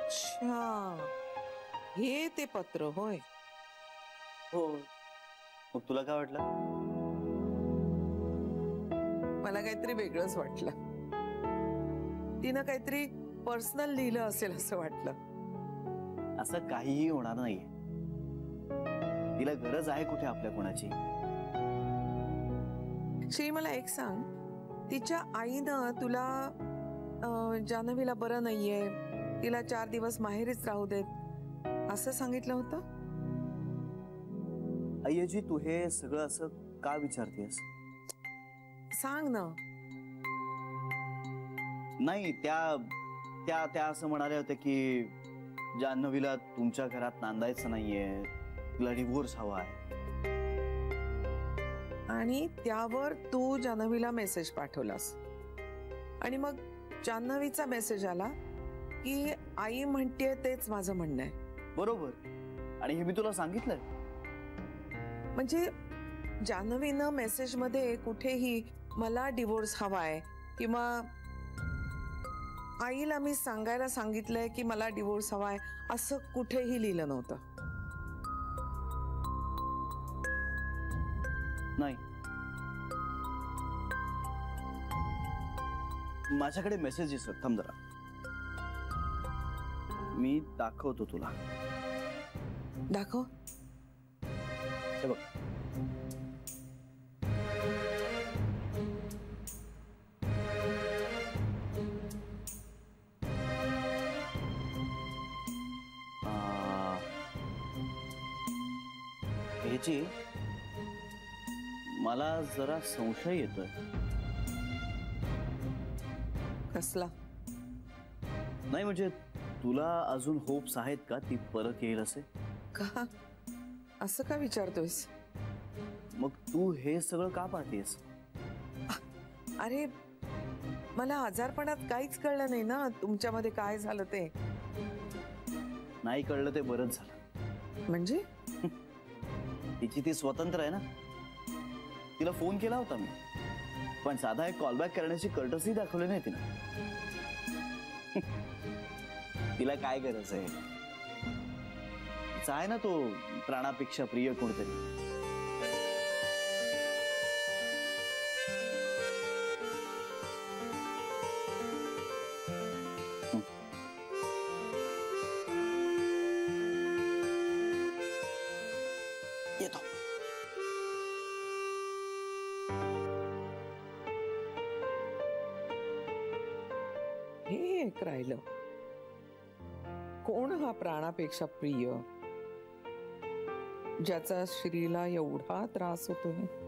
अच्छा, हे ते पत्र होय. हो, मग तुला काय वाटलं? मला काहीतरी वेगळंच वाटलं. तिनं काहीतरी पर्सनल लिहिलं असेल असं वाटलं. असं काहीही होणार नाहीये. तिला गरज आहे कुठे आपल्या कोणाची. श्री, मला एक सांग, तिच्या आईनं तुला जान्हवीला बरं नाहीये, तिला 4 दिवस माहेरीच राहू देत असं सांगितलं होतं? अय्याजी, तू हे सगळं असं का विचारतेस? सांग ना. नाही, त्या असं म्हणाल्या होत्या की जान्हवीला तुमच्या घरात नांदायचं नाहीये, तिला डिवोर्स हवा आहे. आणि त्यावर तू जान्हवीला मेसेज पाठवलास आणि मग जान्हवीचा मेसेज आला की आई म्हणते तेच माझं म्हणणं आहे. बरोबर, आणि हे मी तुला सांगितलंय. म्हणजे जान्हवीनं मेसेज मध्ये कुठेही मला डिवोर्स हवाय किंवा आईला मी सांगायला सांगितलंय की मला डिवोर्स हवाय असं कुठेही लिहिलं नव्हतं. नाही, माझ्याकडे मेसेजेस आहेत. थांब जरा, मी दाखवतो तुला. दाखव. हे बघ. ह्याची मला जरा संशय येतोय. कसला? नाही म्हणजे तुला अजून होप्स आहेत का ती परत येईल असे? का? असं का विचारतोयस? मग तू हे सगळं का पाहतेस? अरे, मला आजारपणात काहीच कळलं नाही ना तुमच्यामध्ये काय झालं ते. नाही कळलं ते बरंच झालं. म्हणजे तिची ती स्वतंत्र आहे ना. तिला फोन केला होता मी, पण साधा एक कॉलबॅक करण्याची कर्टसी दाखवली नाही तिनं. तिला काय गरज आहे? आहे ना तो प्राणापेक्षा प्रिय कोणतरी. येतो. हे एक राहिलं. कोण हा प्राणापेक्षा प्रिय ज्याचा श्रीला एवढा त्रास होतो?